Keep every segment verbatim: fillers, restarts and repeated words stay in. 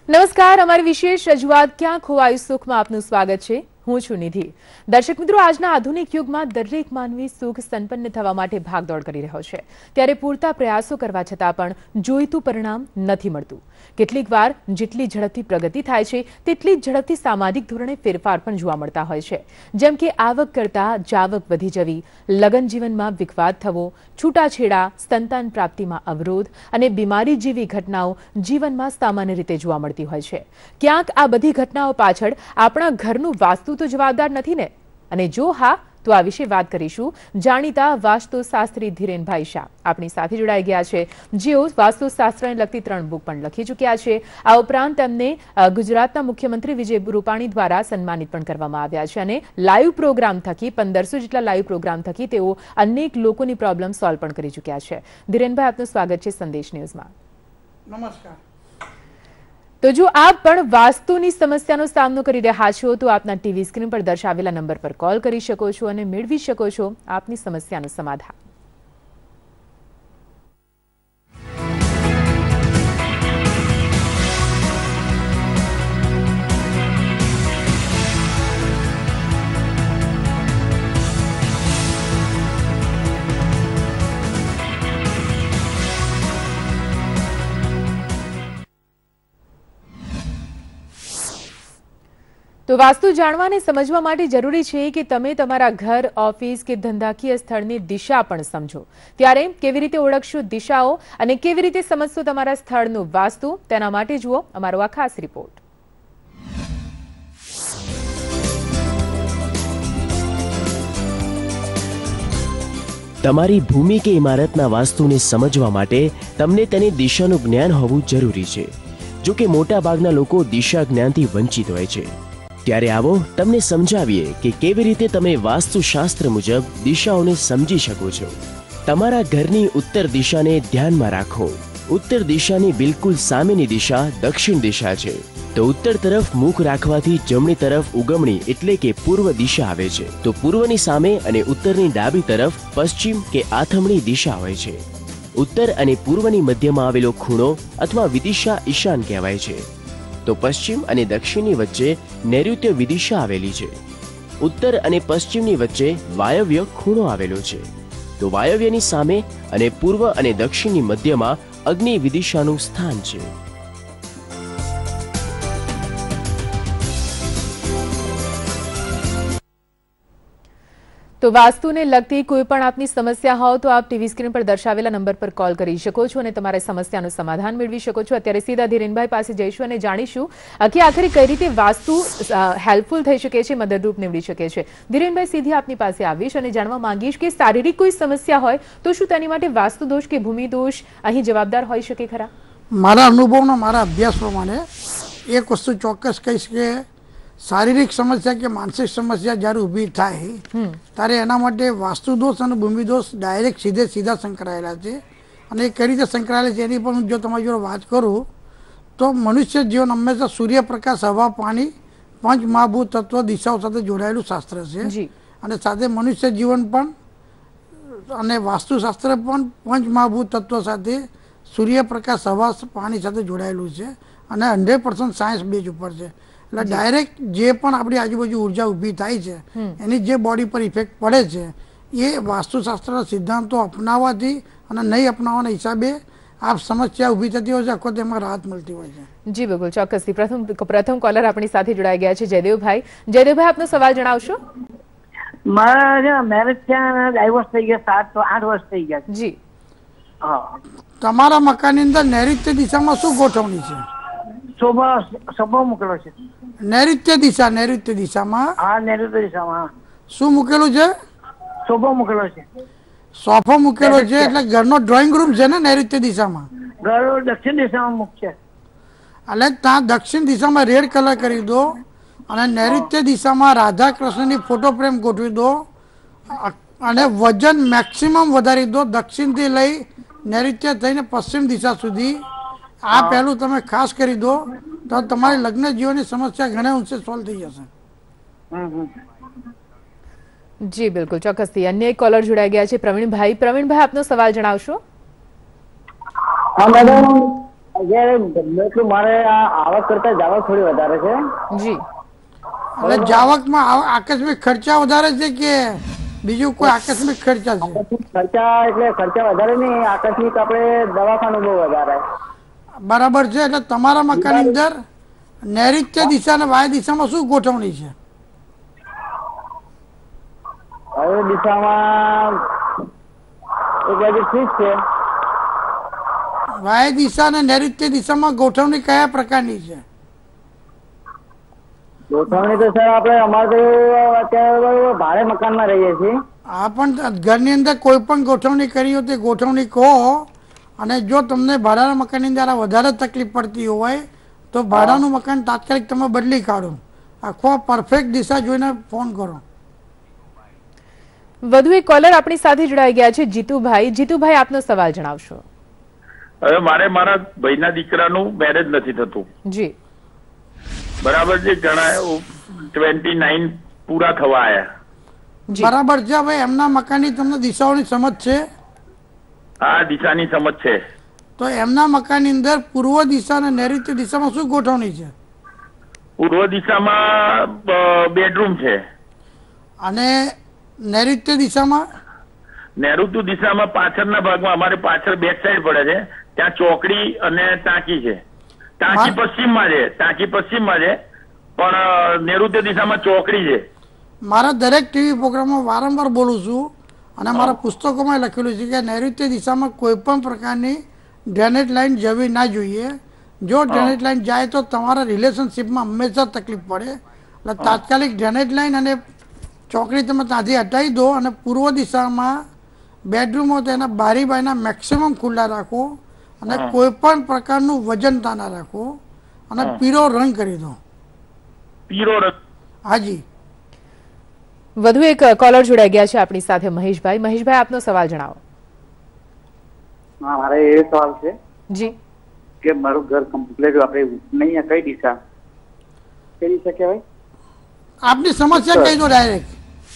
નમસ્કાર, અમારી વિશેષ રજૂઆત ક્યાં ખોવાયું સુખમાં આપનું સ્વાગત છે। હું છું નિધિ। દર્શક મિત્રો, આજના આધુનિક યુગમાં દરેક માનવી સુખ સંપન્ન થવા માટે ભાગદોડ કરી રહ્યો છે, ત્યારે પૂરતા પ્રયાસો કરવા છતાં પણ જોઈતું પરિણામ નથી મળતું। કેટલીક વાર જેટલી ઝડપથી પ્રગતિ થાય છે તેટલી જ ઝડપથી સામાજિક ધોરણે ફેરફાર પણ જોવા મળતા હોય છે, જેમ કે આવક કરતા જાવક વધી જવી, લગ્ન જીવનમાં વિખવાદ થવો, છૂટાછેડા, સંતાન પ્રાપ્તિમાં અવરોધ અને બીમારી જેવી ઘટનાઓ જીવનમાં સામાન્ય રીતે જોવા મળતી હોય છે। ક્યાંક આ બધી ઘટનાઓ પાછળ આપણા ઘરનું વાસ્તુ તો જવાબદાર નથી ને? અને જો હા, તો આ વિશે વાત કરીશું જાણીતા વાસ્તુશાસ્ત્રી ધીરેનભાઈ શાહ આપણી સાથે જોડાઈ ગયા છે, જેઓ વાસ્તુશાસ્ત્રને લગતી ત્રણ બુક પણ લખી ચૂક્યા છે। આ ઉપરાંત તેમને ગુજરાતના મુખ્યમંત્રી વિજય રૂપાણી દ્વારા સન્માનિત પણ કરવામાં આવ્યા છે અને લાઈવ પ્રોગ્રામ થકી પંદરસો જેટલા લાઈવ પ્રોગ્રામ થકી તેઓ અનેક લોકોની પ્રોબ્લેમ સોલ્વ પણ કરી ચૂક્યા છે। ધીરેનભાઈ, આપનું સ્વાગત છે સંદેશ ન્યૂઝમાં। નમસ્કાર। તો જો આપ પણ વાસ્તુની સમસ્યાનો સામનો કરી રહ્યા છો તો આપના ટીવી સ્ક્રીન પર દર્શાવેલા નંબર પર કોલ કરી શકો છો અને મેળવી શકો છો આપની સમસ્યાનું સમાધાન। તો વાસ્તુ જાણવા અને સમજવા માટે જરૂરી છે કે તમે તમારા ઘર, ઓફિસ કે ધંધાકીય સ્થળની દિશા પણ સમજો। ત્યારે કેવી રીતે ઓળખશો દિશાઓ અને કેવી રીતે સમજશો તમારા સ્થળનું વાસ્તુ, તેના માટે જુઓ અમારો આ ખાસ રિપોર્ટ। તમારી ભૂમિ કે ઇમારતના વાસ્તુને સમજવા માટે તમને તેની દિશાનું જ્ઞાન હોવું જરૂરી છે। જો કે મોટા ભાગના લોકો દિશા જ્ઞાનથી વંચિત હોય છે। ત્યારે આવો તમને સમજાવીએ કે કેવી રીતે તમે વાસ્તુશાસ્ત્ર મુજબ દિશાઓને સમજી શકો છો। તમારા ઘરની ઉત્તર દિશાને ધ્યાનમાં રાખો। ઉત્તર દિશાની બિલકુલ સામેની દિશા દક્ષિણ દિશા છે, તો ઉત્તર તરફ મુખ રાખવાથી જમણી તરફ ઉગમણી એટલે કે પૂર્વ દિશા આવે છે, તો પૂર્વની સામે અને ઉત્તરની ડાબી તરફ પશ્ચિમ કે આથમણી દિશા હોય છે। ઉત્તર અને પૂર્વની મધ્યમાં આવેલો ખૂણો અથવા વિદિશા ઈશાન કહેવાય છે, તો પશ્ચિમ અને દક્ષિણની વચ્ચે નૈઋત્ય વિદિશા આવેલી છે। ઉત્તર અને પશ્ચિમની વચ્ચે વાયવ્ય ખૂણો આવેલો છે, તો વાયવ્યની સામે અને પૂર્વ અને દક્ષિણની મધ્યમાં અગ્નિ વિદિશાનું સ્થાન છે। તો વાસ્તુને લગતી કોઈ પણ આપની સમસ્યા હોય તો આપ ટીવી સ્ક્રીન પર દર્શાવેલા નંબર પર કોલ કરી શકો છો અને તમારી સમસ્યાનું સમાધાન મેળવી શકો છો। અત્યારે સીધા ધીરેનભાઈ પાસે જઈશું અને જાણીશું કે આખરે કઈ રીતે વાસ્તુ હેલ્પફુલ થઈ શકે છે, મદદરૂપ નીવડી શકે છે। ધીરેનભાઈ, સીધી આપની પાસે આવીશ અને જાણવા માંગીશ કે શારીરિક કોઈ સમસ્યા હોય તો શું તેની માટે વાસ્તુ દોષ કે ભૂમિ દોષ અહીં જવાબદાર હોઈ શકે ખરા? મારા અનુભવનો, મારા અભ્યાસ પ્રમાણે એક વસ્તુ ચોક્કસ કહીશ કે શારીરિક સમસ્યા કે માનસિક સમસ્યા જ્યારે ઊભી થાય ત્યારે એના માટે વાસ્તુ દોષ અને ભૂમિ દોષ ડાયરેક્ટ સીધે સીધા સંકળાયેલા છે। અને એ કઈ રીતે સંકળાયેલા છે એની પણ જો તમારી જોડે વાત કરું તો મનુષ્ય જીવન હંમેશા સૂર્યપ્રકાશ, હવા, પાણી, પંચ મહાભૂત તત્વ દિશાઓ સાથે જોડાયેલું શાસ્ત્ર છે। અને સાથે મનુષ્ય જીવન પણ અને વાસ્તુશાસ્ત્ર પણ પંચ મહાભૂત તત્વ સાથે સૂર્યપ્રકાશ, હવા, પાણી સાથે જોડાયેલું છે અને હંડ્રેડ પર્સન્ટ સાયન્સ બેઝ ઉપર છે। એટલે ડાયરેક્ટ જે પણ આપણી આજુબાજુ ઉર્જા ઊભી થાય છે એની જે બોડી પર ઇફેક્ટ પડે છે એ વાસ્તુશાસ્ત્રના સિદ્ધાંતો અપનાવવાથી અને નહીં અપનાવવાના હિસાબે આ સમસ્યા ઊભી થતી હોય છે, આખો તેમાં રાહત મળતી હોય છે। જી બિલકુલ, ચોક્કસથી। પ્રથમ પ્રથમ કોલર આપણી સાથે જોડાઈ ગયા છે જયદેવભાઈ। જયદેવભાઈ, આપનો સવાલ જણાવશો? મારા મેરેજ થયા, ડાયવોર્સ થઈ ગયા, સાત આઠ વર્ષ થઈ ગયા જી। હા, તમારા મકાનની અંદર નૈઋત્ય દિશામાં શું ગોઠવણી છે? શોભા શોભા મૂકેલો છે। નૈઋત્ય દિશા, નૈઋત્ય દિશામાં હા, નૈઋત્ય દિશામાં શું મૂકેલું છે? શોભા મૂકેલો છે। સોફો મૂકેલો છે, એટલે ઘરનો ડ્રોઈંગ રૂમ છે ને નૈઋત્ય દિશામાં? ઘર દક્ષિણ દિશામાં મુખ છે। એટલે ત્યાં દક્ષિણ દિશામાં રેડ કલર કરી દો અને નૈઋત્ય દિશામાં રાધા કૃષ્ણની ફોટો ફ્રેમ ગોઠવી દો અને વજન મેક્સિમમ વધારી દો, દક્ષિણથી લઈ નૈઋત્ય થઈને પશ્ચિમ દિશા સુધી। આ પહેલું તમે ખાસ કરી દો તો તમારી લગ્ન જીવનની સમસ્યા ઘણા અંશે સોલ્વ થઈ જશે। જી બિલકુલ, ચોક્કસથી। અન્ય એક કોલર જોડાઈ ગયા છે પ્રવીણભાઈ। પ્રવીણભાઈ, આપનો સવાલ જણાવશો? હા મેડમ, અત્યારે ગમે એટલું મારે આ આવક કરતા જાવક થોડી વધારે છે. જી એટલે જાવકમાં આ- આકસ્મિક ખર્ચા વધારે છે કે બીજું કોઈ આકસ્મિક ખર્ચા છે? ખર્ચા એટલે ખર્ચા વધારે નહીં, આકસ્મિક આપણે દવાખાનું બહુ વધારે. બરાબર છે. એટલે તમારા મકાનની અંદર નૈઋત્ય દિશા અને વાય દિશામાં શું ગોઠવણી છે? હવે દિશામાં એક બાજુ ઠીક છે. વાય દિશા અને નૈઋત્ય દિશામાં ગોઠવણી કયા પ્રકારની છે? ગોઠવણી તો સર આપણે અમારે તો અત્યારે ભાડે મકાનમાં રહીએ છીએ. આ પણ ઘરની અંદર કોઈ પણ ગોઠવણી કરી હોય તે ગોઠવણી કહો, અને જો તમને ભાડાના મકાનની અંદર આ વધારે તકલીફ પડતી હોય તો ભાડાનું મકાન તાત્કાલિક તમે બદલી કાઢો. આખો પરફેક્ટ દિશા જોઈને ફોન કરો. વધુ એક કોલર આપણી સાથે જોડાઈ ગયા છે, જીતુભાઈ. જીતુભાઈ, આપનો સવાલ જણાવશો. હવે મારે મારા ભાઈના દીકરાનું મેરેજ નથી થતું. જી બરાબર છે, ઘણા ટ્વેન્ટી નાઇન પૂરા થવા આયા. જી બરાબર છે. હવે એમના મકાનની તમને દિશાઓની સમજ છે? આ દિશાની સમજ છે. તો એમના મકાનની અંદર પૂર્વ દિશા અને નૈઋત્ય દિશામાં શું ગોઠવણી છે? પૂર્વ દિશામાં બેડરૂમ છે અને નૈઋત્ય દિશામાં? નૈઋત્ય દિશામાં પાછળના ભાગમાં, અમારે પાછળ બેક સાઈડ પડે છે, ત્યાં ચોકડી અને ટાંકી છે. ટાંકી પશ્ચિમમાં છે, ટાંકી પશ્ચિમમાં છે, પણ નૈઋત્ય દિશામાં ચોકડી છે. મારા દરેક ટીવી પ્રોગ્રામમાં વારંવાર બોલું છું અને મારા પુસ્તકોમાં લખેલું છે કે નૈઋત્ય દિશામાં કોઈ પણ પ્રકારની ડ્રેનેજ લાઈન જવી ના જોઈએ. જો ડ્રેનેજ લાઈન જાય તો તમારા રિલેશનશીપમાં હંમેશા તકલીફ પડે. એટલે તાત્કાલિક ડ્રેનેજ લાઈન અને ચોકડી તમે ત્યાંથી હટાવી દો અને પૂર્વ દિશામાં બેડરૂમો તેના બારી બારીના મેક્સિમમ ખુલ્લા રાખો અને કોઈ પણ પ્રકારનું વજન તાના રાખો અને પીળો રંગ કરી દો. પીળો રંગ? હાજી. વધુ એક કોલર જોડાઈ ગયા છે આપણી સાથે, મહેશભાઈ. મહેશભાઈ, આપનો સવાલ જણાવો. હા, મારે એ સવાલ છે જી કે મારું ઘર કમ્પ્લીટ આપણે નહીં, કઈ દિશા કઈ દિશા કહેવાય? આપની સમસ્યા કઈ દો ડાયરેક્ટ.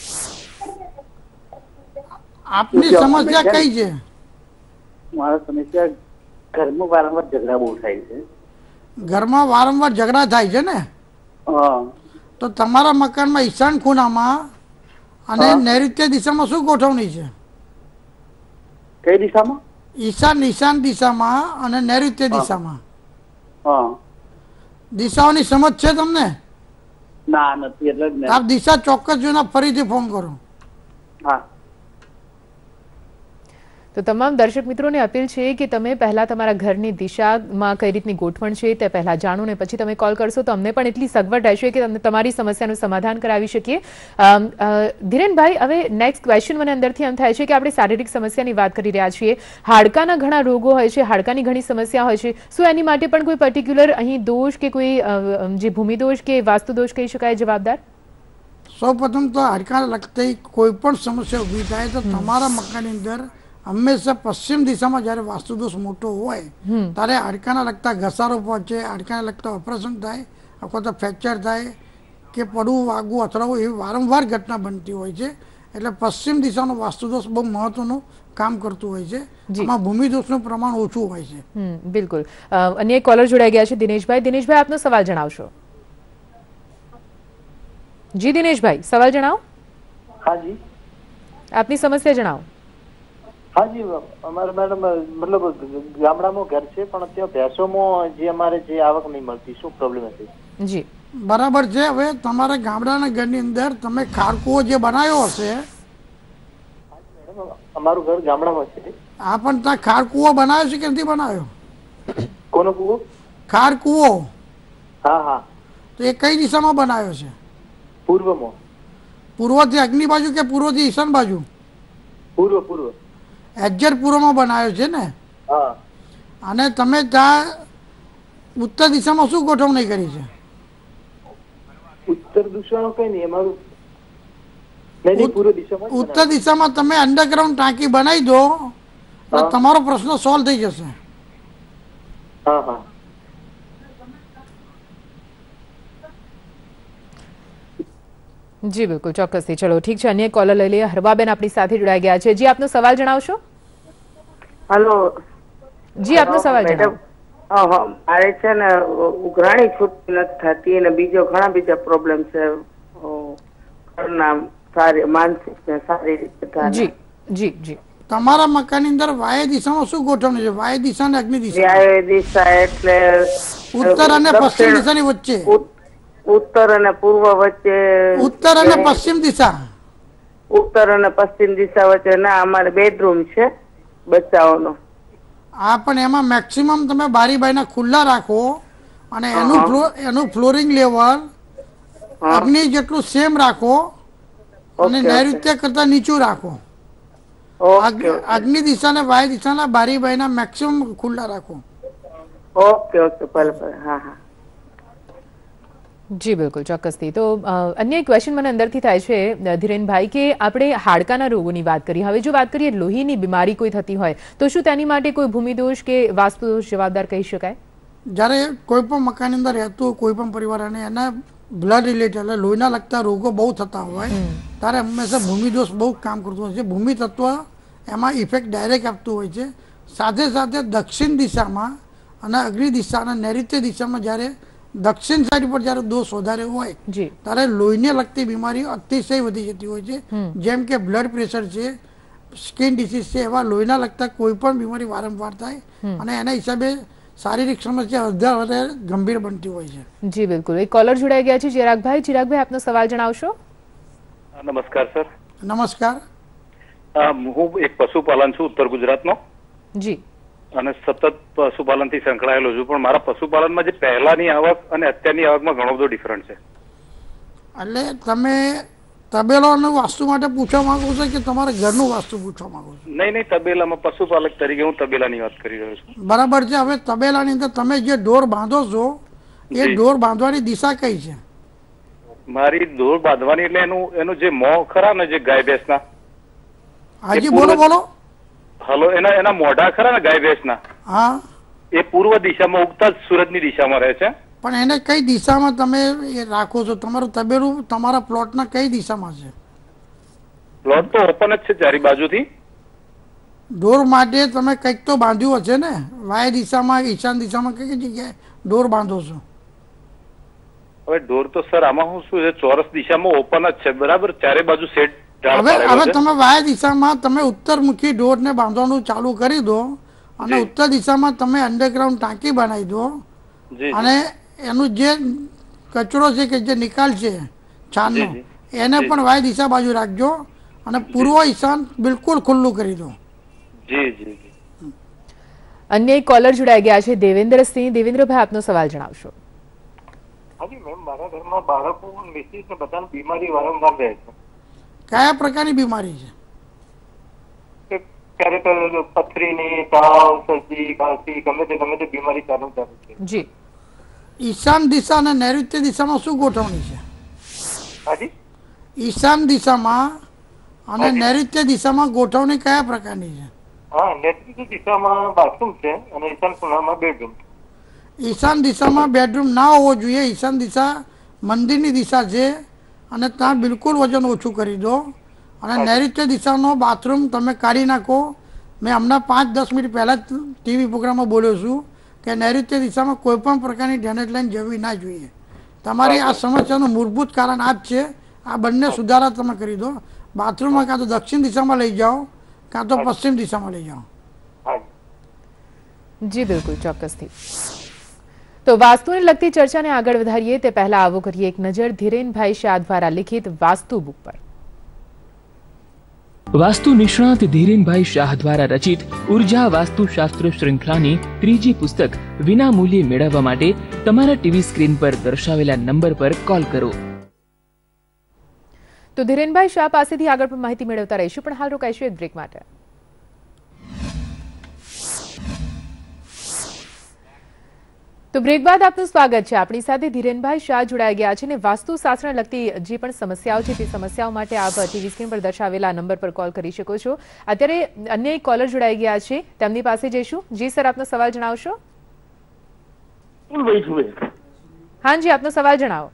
આપની સમસ્યા કઈ છે? મારા સમસ્યા ઘરમાં વારંવાર ઝઘડા બહુ થાય છે. ઘરમાં વારંવાર ઝઘડા થાય છે ને? હા. તો તમારા મકાનમાં ઈશાન ખૂણામાં અને નૈઋત્ય દિશામાં શું ગોઠવણી છે? કઈ દિશામાં? ઈશાન ઈશાન દિશામાં અને નૈઋત્ય દિશામાં. હા. દિશાઓની સમજ છે તમને? ના, નથી. એટલે જ ને. આપ દિશા ચોક્કસ જોઈને ફરીથી ફોન કરો. હા. તો તમામ દર્શક મિત્રોને અપીલ છે કે તમે પહેલા તમારા ઘરની દિશામાં કઈ રીતની ગોઠવણ છે તે પહેલા જાણો ને પછી તમે કોલ કરશો તો અમને પણ એટલી સગવડ રહેશે કે તમને તમારી સમસ્યાનું સમાધાન કરાવી શકીએ. ધીરેનભાઈ, હવે નેક્સ્ટ ક્વેશ્ચન મને અંદરથી એમ થાય છે કે આપણે શારીરિક સમસ્યાની વાત કરી રહ્યા છીએ. હાડકાના ઘણા રોગો હોય છે, હાડકાની ઘણી સમસ્યા હોય છે. શું એની માટે પણ કોઈ પર્ટિક્યુલર અહીં દોષ કે કોઈ જે ભૂમિ દોષ કે વાસ્તુ દોષ કહી શકાય જવાબદાર? સૌ પ્રથમ તો હાડકાને લગતી કોઈ પણ સમસ્યા ઊભી થાય તો તમારા મકાનની અંદર હંમેશા પશ્ચિમ દિશામાં જ્યારે વાસ્તુદોષ મોટો હોય ત્યારે હાડકાના લગતા ઘસારો પહોંચે, હાડકાને લગતા ઓપરેશન થાય, અથવા તો ફ્રેક્ચર થાય કે પડવું વાગવું અથડાવવું એવી વારંવાર ઘટના બનતી હોય છે. એટલે પશ્ચિમ દિશાનો વાસ્તુદોષ બહુ મહત્વનું કામ કરતું હોય છે. એમાં ભૂમિ દોષનું પ્રમાણ ઓછું હોય છે. બિલકુલ. અન્ય એક કોલર જોડાઈ ગયા છે, દિનેશભાઈ. દિનેશભાઈ, આપનો સવાલ જણાવશો. જી દિનેશભાઈ, સવાલ જણાવો. હાજી. આપની સમસ્યા જણાવો. હાજી, અમારે મેડમ મતલબ ગામડામાં ઘર છે પણ ત્યાં ભેંસોમાં જે અમારે જે આવક નહીં મળતી, શું પ્રોબ્લેમ હતી? જી બરાબર છે. હવે તમારા ગામડાના ઘરની અંદર તમે ખાડકુઓ જે બનાવ્યો હશે, અમારું ઘર ગામડામાં છે. આ પણ ત્યાં ખાડકુઓ બનાવ્યો છે કે નથી બનાવ્યો? કોનો કુવો? ખાડકુઓ. હા હા. તો એ કઈ દિશામાં બનાવ્યો છે? પૂર્વમાં. પૂર્વથી અગ્નિ બાજુ કે પૂર્વથી ઈશાન બાજુ? પૂર્વ. પૂર્વ. એક્ઝેક્ટ પૂર્વમાં બનાવ્યો છે ને? હા. અને તમે ત્યાં ઉત્તર દિશામાં શું ગોઠવણી કરી છે? ઉત્તર દિશામાં કઈ નહીં, અમારું નહીં, પૂર્વ દિશામાં. ઉત્તર દિશામાં તમે અંડરગ્રાઉન્ડ ટાંકી બનાવી દો એટલે તમારો પ્રશ્ન સોલ્વ થઈ જશે. હા હા. જી બિલકુલ, ચોક્કસથી. ચલો ઠીક છે, અન્ય કોલર લઈ લઈએ. હરવાબેન આપણી સાથે જોડાઈ ગયા છે. જી, આપનો સવાલ જણાવશો. હેલો. જી, આપનો સવાલ જણાવો. મારે છે ને ઉઘરાણી છૂટતી નથી થતી અને બીજો ઘણા બીજા પ્રોબ્લેમ છે ઘરના સારી માનસિક ને શારીરિક બધા. જી જી જી. તમારા મકાનની અંદર વાય દિશામાં શું ગોઠવણી છે? વાય દિશા અને અગ્નિ દિશા? વાય દિશા એટલે ઉત્તર અને પશ્ચિમ દિશાની વચ્ચે. ઉત્તર અને પૂર્વ વચ્ચે. ઉત્તર અને પશ્ચિમ દિશા. ઉત્તર અને પશ્ચિમ દિશા વચ્ચે ના. અમારે બેડરૂમ છે બચ્ચાઓનો. હા, પણ એમાં મેક્સિમમ તમે બારી બારીના ખુલ્લા રાખો અને એનું એનું ફ્લોરિંગ લેવલ અગ્નિ જેટલું સેમ રાખો અને નૈઋત્ય કરતા નીચું રાખો. અગ્નિ દિશા ને વાય દિશાના બારી બારીના મેક્સિમમ ખુલ્લા રાખો. ઓકે ઓકે ભલે ભલે. હા હા જી બિલકુલ, ચોક્કસથી. તો અન્ય એક ક્વેશ્ચન મને અંદરથી થાય છે ધીરેનભાઈ, કે આપણે હાડકાના રોગોની વાત કરી, હવે જો વાત કરીએ લોહીની બીમારી કોઈ થતી હોય તો શું તેની માટે કોઈ ભૂમિદોષ કે વાસ્તુદોષ જવાબદાર કહી શકાય? જ્યારે કોઈ પણ મકાનની અંદર રહેતું કોઈ પણ પરિવાર અને એના બ્લડ રિલેટેડ એટલે લોહીના લગતા રોગો બહુ થતા હોય ત્યારે હંમેશા ભૂમિદોષ બહુ કામ કરતું હોય છે. ભૂમિ તત્વ એમાં ઇફેક્ટ ડાયરેક્ટ આપતું હોય છે. સાથે સાથે દક્ષિણ દિશામાં અને અગ્નિ દિશા અને નૈઋત્ય દિશામાં જ્યારે દક્ષિણ સાઈડ પર જ્યારે દોષ વધારે હોય ત્યારે લોહીને લગતી બીમારીઓ અતિશય વધી જતી હોય છે. જેમ કે બ્લડ પ્રેશર છે, સ્કિન ડિસીઝ છે, એવા લોહીના લગતા કોઈ પણ બીમારી વારંવાર થાય અને એના હિસાબે શારીરિક સમસ્યા વધારે ગંભીર બનતી હોય છે. જી બિલકુલ. એક કોલર જોડાઈ ગયા છે ચિરાગભાઈ. ચિરાગભાઈ, આપનો સવાલ જણાવશો. નમસ્કાર સર. નમસ્કાર. હું એક પશુપાલન છું ઉત્તર ગુજરાતનો. જી. અને સતત પશુપાલન થી સંકળાયેલો છું, પણ મારા પશુપાલનમાં જે પહેલાની આવક અને અત્યારની આવકમાં ઘણો બધો ડિફરન્સ છે. એટલે તમે તબેલાનું વાસ્તુ માટે પૂછવા માંગો છો કે તમારા ઘરનું વાસ્તુ પૂછવા માંગો છો? નહીં નહીં, તબેલામાં પશુપાલક તરીકે હું તબેલાની વાત કરી રહ્યો છું. બરાબર છે. હવે તબેલાની અંદર તમે જે ઢોર બાંધો છો એ ઢોર બાંધવાની દિશા કઈ છે? મારી ઢોર બાંધવાની એટલે એનું એનું જે મોં ખરા ને જે ગાય ભેંસના. હાજી બોલો બોલો. હલો, એના એના મોઢા ખરા ને ગાય ભેંસના, હા, એ પૂર્વ દિશામાં ઉગતા જ સૂરજની દિશામાં રહે છે. પણ એને કઈ દિશામાં તમે એ રાખો છો? તમારું તબેલું તમારા પ્લોટના કઈ દિશામાં છે? પ્લોટ તો ઓપન જ છે ચારી બાજુથી. ઢોર માટે તમે કંઈક તો બાંધ્યું હશે ને? વાય દિશામાં, ઈશાન દિશામાં કઈ જગ્યાએ ઢોર બાંધો છો? હવે ઢોર તો સર આમાં હું શું છે, ચોરસ દિશામાં ઓપન જ છે, બરાબર, ચારે બાજુ સેટ. હવે હવે તમે વાય દિશામાં તમે ઉત્તરમુખી ઢોરને બાંધવાનું ચાલુ કરી દો અને ઉત્તર દિશામાં તમે અંડરગ્રાઉન્ડ ટાંકી બનાવી દો અને એનું જે કચરો છે કે જે નિકાલ છે છાણનો એને પણ વાય દિશા બાજુ રાખજો અને પૂર્વ ઈશાન બિલકુલ ખુલ્લું કરી દો. જી જી. અન્ય એક કોલર જોડાઈ ગયા છે દેવેન્દ્રસિંહ. દેવેન્દ્રભાઈ, આપનો સવાલ જણાવશો. હાજી મેમ, મારા ઘરમાં બાળકો મિસિસ ને બધાની બીમારી વારંવાર રહે છે. કયા પ્રકારની બીમારી છે? ક્યારેક પથરીની, તાવ, શરદી, ખાંસી, ગમે તે ગમે તે બીમારી ચાલુ ચાલુ છે. જી. ઈશાન દિશા અને નૈઋત્ય દિશામાં શું ગોઠવણી છે? હાજી, ઈશાન દિશામાં અને નૈઋત્ય દિશામાં ગોઠવણી કયા પ્રકારની છે? હા, નૈઋત્ય દિશામાં બાથરૂમ છે અને ઈશાન ખૂણામાં બેડરૂમ. ઈશાન દિશામાં બેડરૂમ ના હોવો જોઈએ. ઈશાન દિશા મંદિરની દિશા છે અને ત્યાં બિલકુલ વજન ઓછું કરી દો અને નૈઋત્ય દિશાનો બાથરૂમ તમે કાઢી નાખો. મેં હમણાં પાંચ દસ મિનિટ પહેલાં જ ટીવી પ્રોગ્રામમાં બોલ્યો છું કે નૈઋત્ય દિશામાં કોઈ પણ પ્રકારની ડ્રેનેજ લાઈન જવી ના જોઈએ. તમારી આ સમસ્યાનું મૂળભૂત કારણ આ જ છે. આ બંને સુધારા તમે કરી દો. બાથરૂમમાં કાં તો દક્ષિણ દિશામાં લઈ જાઓ કાં તો પશ્ચિમ દિશામાં લઈ જાઓ. જી બિલકુલ, ચોક્કસથી. તો વાસ્તુને લગતી ચર્ચાને આગળ વધારીએ તે પહેલા આવો કરીએ એક નજર ધીરેનભાઈ શાહ દ્વારા લિખિત વાસ્તુ બુક પર. વાસ્તુ નિષ્ણાત ધીરેનભાઈ શાહ દ્વારા રચિત ઉર્જા વાસ્તુશાસ્ત્ર શ્રૃંખલાની ત્રીજી પુસ્તક વિના મૂલ્યે મેળવવા માટે તમારા ટીવી સ્ક્રીન પર દર્શાવેલા નંબર પર કોલ કરો. તો ધીરેનભાઈ શાહ પાસેથી આગળ પણ માહિતી મેળવતા રહીશું, પણ હાલ રોકાઈશું એક બ્રેક માટે. તો બ્રેક બાદ આપનું સ્વાગત છે. આપણી સાથે ધીરેનભાઈ શાહ જોડાઈ ગયા છે અને વાસ્તુશાસ્ત્રને લગતી જે પણ સમસ્યાઓ છે તે સમસ્યાઓ માટે આપ ટીવી સ્ક્રીન પર દર્શાવેલા નંબર પર કોલ કરી શકો છો. અત્યારે અન્ય એક કોલર જોડાઈ ગયા છે, તેમની પાસે જઈશું. જી સર, આપનો સવાલ જણાવશો. હા જી, આપનો સવાલ જણાવો.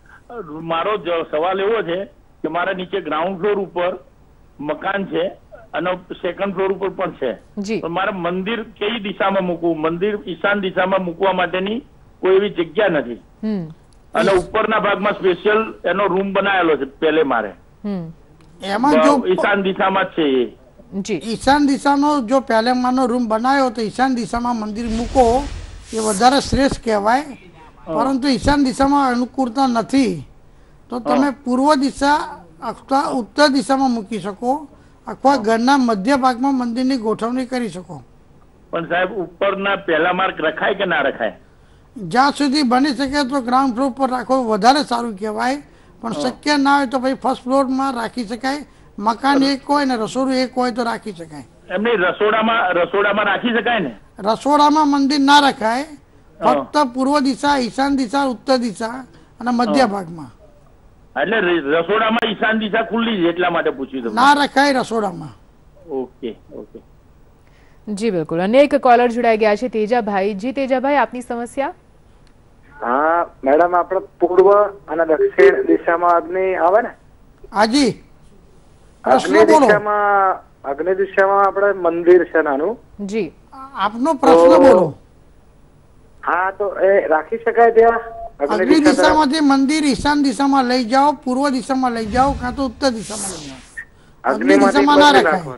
મારો સવાલ એવો છે કે મારા નીચે ગ્રાઉન્ડ ફ્લોર ઉપર મકાન છે અને સેકન્ડ ફ્લોર ઉપર પણ છે. જી. પણ મારે મંદિર કઈ દિશામાં મૂકવું, મંદિર ઈશાન દિશામાં મૂકવા માટેની કોઈ એવી જગ્યા નથી. હમ અને ઉપરના ભાગમાં સ્પેશિયલ એનો રૂમ બનાવેલો છે પહેલે મારે. હમ એમાં જો ઈશાન દિશામાં જ છે એ. જી. ઈશાન દિશાનો જો પહેલેમાંનો રૂમ બનાવ્યો તો ઈશાન દિશામાં મંદિર મૂકો એ વધારે શ્રેષ્ઠ કહેવાય. પરંતુ ઈશાન દિશામાં અનુકૂળતા નથી તો તમે પૂર્વ દિશા અથવા ઉત્તર દિશામાં મૂકી શકો અથવા ઘરના મધ્ય ભાગમાં મંદિરની ગોઠવણી કરી શકો. પણ સાહેબ ઉપરના પહેલા માર્ક રખાય કે ના રખાય? જ્યાં સુધી બની શકે તો ગ્રાઉન્ડ ફ્લોર પર રાખો વધારે સારું કહેવાય. પણ શક્ય ના હોય તો ભાઈ ફર્સ્ટ ફ્લોરમાં રાખી શકાય. મકાન એક હોય ને રસોડું એક હોય તો રાખી શકાય. એમની રસોડામાં રસોડામાં રાખી શકાય ને? રસોડામાં મંદિર ના રખાય. ફક્ત પૂર્વ દિશા, ઈશાન દિશા, ઉત્તર દિશા અને મધ્ય ભાગમાં. એટલે રસોડામાં ઈશાન દિશા ખુલ્લી છે એટલા માટે પૂછ્યું તમને. ના રખાય રસોડામાં. Okay okay. જી બિલકુલ. અને એક કોલર જોડાઈ ગયા છે તેજાભાઈ. જી તેજાભાઈ, આપની સમસ્યા? હા મેડમ, આપણે પૂર્વ અને દક્ષિણ દિશામાં અગ્નિ આવે ને? હાજી. અગ્નિ દિશામાં અગ્નિ દિશામાં આપણે મંદિર છે નાનું. જી. આપનો પ્રશ્ન બોલો. હા તો એ રાખી શકાય ત્યાં? અગ્નિ દિશામાંથી મંદિર ઈશાન દિશામાં લઈ જાઓ, પૂર્વ દિશામાં લઈ જાઓ, કાં તો ઉત્તર દિશામાં લઈ જાઓ. અગ્નિ દિશામાં ના રખાય.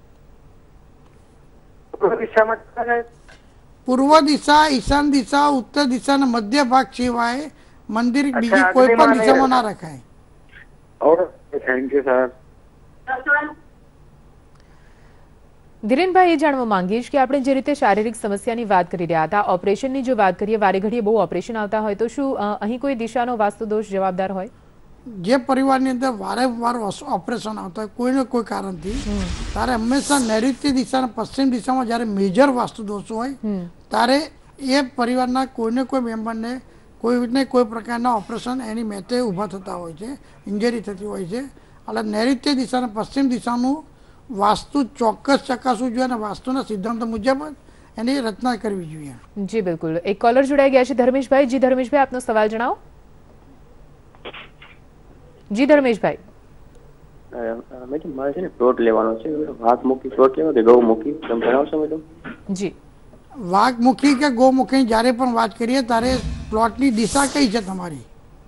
પૂર્વ દિશામાં પૂર્વ દિશા, ઈશાન દિશા, ઉત્તર દિશા અને મધ્ય ભાગ સિવાય મંદિર બીજી કોઈ પણ દિશામાં ના રખાય. Thank you sir. ધીરેનભાઈ, એ જાણવા માંગીશ કે આપણે જે રીતે શારીરિક સમસ્યાની વાત કરી રહ્યા હતા, ઓપરેશનની જો વાત કરીએ, વારે ઘડીએ બહુ ઓપરેશન આવતા હોય તો શું અહીં કોઈ દિશાનો વાસ્તુ દોષ જવાબદાર હોય? જે પરિવારની અંદર વારંવાર ઓપરેશન આવતા હોય કોઈને કોઈ કારણથી, ત્યારે હંમેશા નૈઋત્ય દિશા અને પશ્ચિમ દિશામાં જ્યારે મેજર વાસ્તુ દોષ હોય ત્યારે એ પરિવારના કોઈને કોઈ મેમ્બરને કોઈને કોઈ પ્રકારના ઓપરેશન એની મેતે ઊભા થતા હોય છે, ઇન્જરી થતી હોય છે. એટલે નૈઋત્ય દિશા અને પશ્ચિમ દિશાનું વાસ્તુ ચોક્કસ ચકાસવું જોઈએ અને વાસ્તુના સિદ્ધાંતો મુજબ એની રચના કરવી જોઈએ. જી બિલકુલ. એક કોલર જોડાઈ ગયા છે ધર્મેશભાઈ. જી ધર્મેશભાઈ, આપનો સવાલ જણાવો. જી ધર્મેશભાઈ. મેડમ મારે છે ને પ્લોટ લેવાનો છે. વાઘમુખી પ્લોટ લેવો કે ગૌમુખી, તમે જણાવશો મેડમ? જી. વાઘમુખી કે ગૌમુખી જ્યારે પણ વાત કરીએ ત્યારે પ્લોટની દિશા કઈ છે તમારી?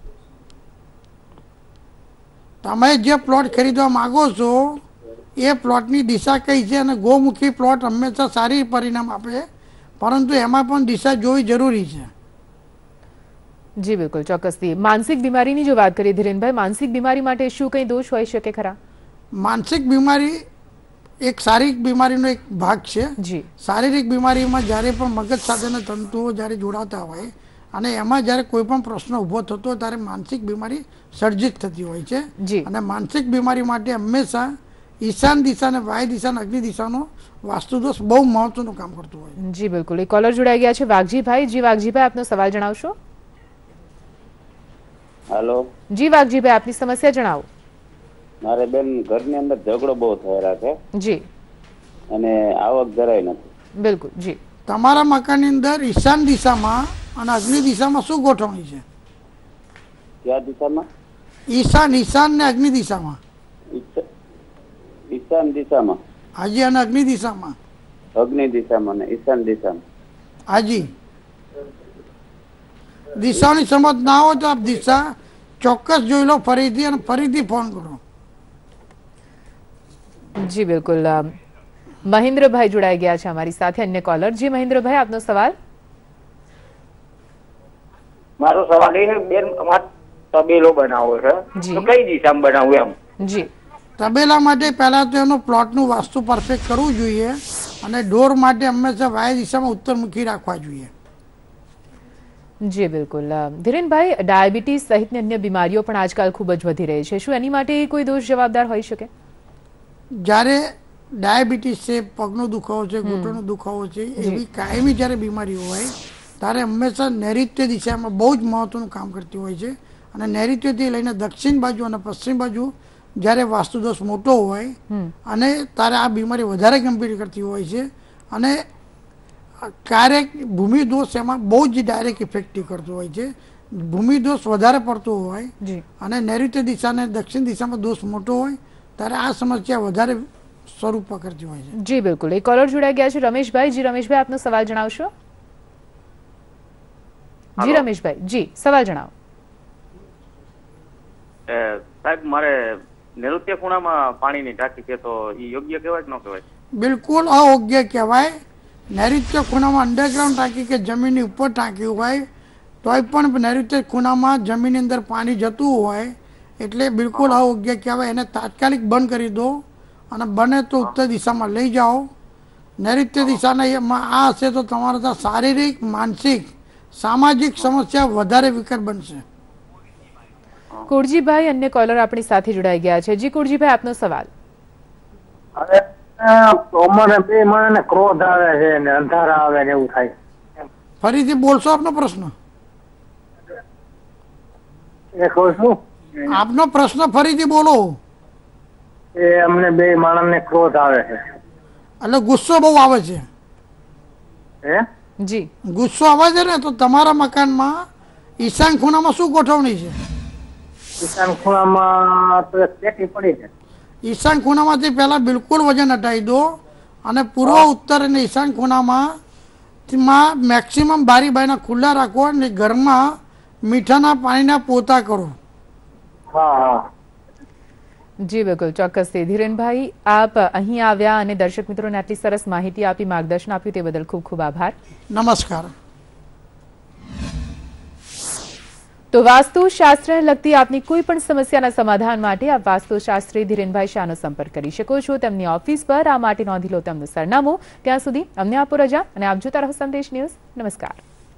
તમે જે પ્લોટ ખરીદવા માંગો છો એ પ્લોટની દિશા કઈ છે? અને ગૌમુખી પ્લોટ હંમેશા સારી પરિણામ આપે, પરંતુ એમાં પણ દિશા જોવી જરૂરી છે. જી બિલકુલ, ચોક્કસથી. માનસિક બીમારીની જો વાત કરીએ ધીરેનભાઈ, માનસિક બીમારી માટે શું કંઈ દોષ હોઈ શકે ખરા? માનસિક બીમારી એક શારીરિક બીમારીનો એક ભાગ છે. જી. શારીરિક બીમારીમાં જ્યારે પણ મગજ સાથેના તંતુઓ જ્યારે જોડાતા હોય અને એમાં જ્યારે કોઈ પણ પ્રશ્ન ઊભો થતો હોય ત્યારે માનસિક બીમારી સર્જિત થતી હોય છે. જી. અને માનસિક બીમારી માટે હંમેશા ઈશાન દિશા અને વાય દિશા અને અગ્નિ દિશાનો વાસ્તુદોષ બહુ મહત્વનું કામ કરતું હોય. જી બિલકુલ. એક કોલર જોડાઈ ગયા છે વાઘજીભાઈ. જી વાઘજીભાઈ, આપનો સવાલ જણાવશો? હેલો. જી વાઘજીભાઈ, આપની સમસ્યા જણાવો. મારે બેન ઘરની અંદર ઝઘડો બહુ થયેલા છે. જી. અને આવક જરાય નથી. બિલકુલ. જી. તમારા મકાનની અંદર ઈશાન દિશામાં અને અગ્નિ દિશામાં શું ગોઠવણી છે? કયા દિશામાં? ઈશાન ઈશાન ને અગ્નિ દિશામાં. ઈશાન દિશામાં. હાજી. અને અગ્નિ દિશામાં? અગ્નિ દિશામાં ને ઈશાન દિશામાં. હાજી. દિશાની સમજ ના હોય તો આપ દિશા ચોક્કસ જોઈ લો ફરીથી અને ફરીથી ફોન કરો. જી બિલકુલ. મહેન્દ્રભાઈ જોડાઈ ગયા છે અમારી સાથે, અન્ય કોલર. જી મહેન્દ્રભાઈ, આપનો સવાલ. મારો સવાલ એ બેન, અમારે તબેલો બનાવવો છે તો કઈ દિશામાં બનાવવું એમ? જી. તબેલા માટે પહેલા તો એનો પ્લોટનું વાસ્તુ પરફેક્ટ કરવું જોઈએ અને ઢોર માટે હંમેશા વાય દિશામાં ઉત્તરમુખી રાખવા જોઈએ. જી બિલકુલ. ધીરેનભાઈ, ડાયાબિટીસ સહિતની અન્ય બીમારીઓ પણ આજકાલ ખૂબ જ વધી રહી છે. શું એની માટે કોઈ દોષ જવાબદાર હોઈ શકે? જ્યારે ડાયાબિટીસ છે, પગનો દુખાવો છે, ઘૂંટણનો દુખાવો છે, એવી કાયમી જ્યારે બીમારી હોય ત્યારે હંમેશા નૈઋત્ય દિશામાં બહુ જ મહત્વનું કામ કરતી હોય છે. અને નૈઋત્યથી લઈને દક્ષિણ બાજુ અને પશ્ચિમ બાજુ જ્યારે વાસ્તુદોષ મોટો હોય અને ત્યારે આ બીમારી વધારે ગંભીર કરતી હોય છે. અને ક્યારેક ભૂમિદોષ એમાં બહુ જ ડાયરેક્ટ ઇફેક્ટિવ કરતો હોય છે. ભૂમિદોષ વધારે પડતો હોય અને નૈઋત્ય દિશા અને દક્ષિણ દિશામાં દોષ મોટો હોય ત્યારે આ સમસ્યા વધારે સ્વરૂપ પકડતી હોય છે. જી બિલકુલ. એક કોલર જોડાઈ ગયા છે રમેશભાઈ. જી રમેશભાઈ, આપનો સવાલ જણાવશો. જી રમેશભાઈ, જી સવાલ જણાવો. સાહેબ, મારે નૈઋત્ય ખૂણામાં પાણીની ટાંકી છે, તો એ યોગ્ય કહેવાય કે ન કહેવાય? બિલકુલ અયોગ્ય કહેવાય. નૈઋત્ય ખૂણામાં અંડરગ્રાઉન્ડ ટાંકી કે જમીનની ઉપર ટાંકી હોય તોય પણ નૈઋત્ય ખૂણામાં જમીનની અંદર પાણી જતું હોય એટલે બિલકુલ અયોગ્ય કહેવાય. એને તાત્કાલિક બંધ કરી દો અને બને તો ઉત્તર દિશામાં લઈ જાઓ. નૈઋત્ય દિશાના એમાં આ હશે તો તમારા શારીરિક, માનસિક, સામાજિક સમસ્યા વધારે વિકટ બનશે. કુરજીભાઈ, અન્ય કોલર આપણી સાથે જોડાઈ ગયા છે. જી કુરજીભાઈ, આપનો સવાલ. અરે બે મને ક્રોધ આવે છે ને અંધારા આવે ને એવું થાય. ફરીથી બોલશો આપનો પ્રશ્ન? એ કહું છું આપનો પ્રશ્ન ફરીથી બોલો. એ અમને બે માણસને ક્રોધ આવે છે. એટલે ગુસ્સો બહુ આવે છે. હે જી, ગુસ્સો આવે છે ને તો તમારા મકાનમાં ઈશાન ખૂણામાં શું ગોઠવણી છે? ઈશાન ખૂણામાં તો પેટી પડી છે. ઈશાન ખૂણામાંથી પહેલા બિલકુલ વજન હટાવી દો અને પૂર્વ, ઉત્તર અને ઈશાન ખૂણામાં મેક્સિમમ બારી બારીના ખુલ્લા રાખો અને ઘરમાં મીઠાના પાણીના પોતા કરો. હા હા જી બિલકુલ, ચોક્કસથી. ધીરેનભાઈ, આપ અહીં આવ્યા અને દર્શક મિત્રોને આટલી સરસ માહિતી આપી, માર્ગદર્શન આપ્યું તે બદલ ખૂબ ખૂબ આભાર. નમસ્કાર. તો વાસ્તુશાસ્ત્રને લગતી આપની કોઈ પણ સમસ્યાના સમાધાન માટે આપ વાસ્તુશાસ્ત્રી ધીરેનભાઈ શાહનો સંપર્ક કરી શકો છો. તેમની ઓફિસ પર. આ માટે નોંધી લો તેમનું સરનામું. ત્યાં સુધી અમને આપો રજા અને આપ જોતા રહો સંદેશ ન્યૂઝ. નમસ્કાર.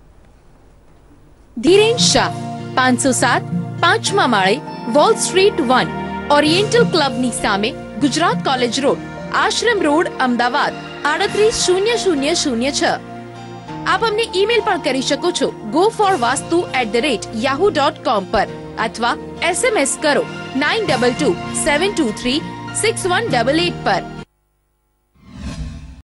ધીરેન શાહ, પાંચસો સાત પાંચમા માળે, વોલ સ્ટ્રીટ વન, ઓરિએન્ટલ ક્લબની સામે, Gujarat college road, Ashram road, Ahmedabad આડત્રીસ શૂન્ય શૂન્ય શૂન્ય છ. આપ અમને ઈમેલ પણ કરી શકો છો go for Vastu at the rate Yahoo dot com પર અથવા એસએમએસ કરો nine two two seven two three six one eight eight પર.